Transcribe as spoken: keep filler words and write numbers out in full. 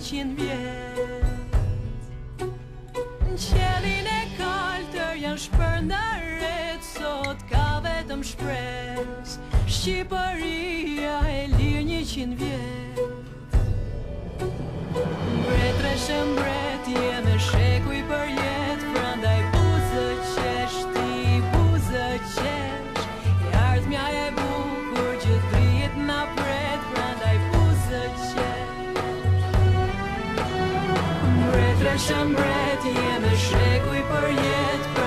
qindë vjet. Qelin e kaltër janë shpërndarret, sot ka vetëm shpres, Shqipëria e lirë një qindë vjet. Mbretre shë mbretje me shekuj për jet, prandaj buzë qesh, ti buzë qesh, e ardhmja e bukur që drijet na pret, prandaj buzë qesh. Mbretre shë mbretje me shekuj për jet,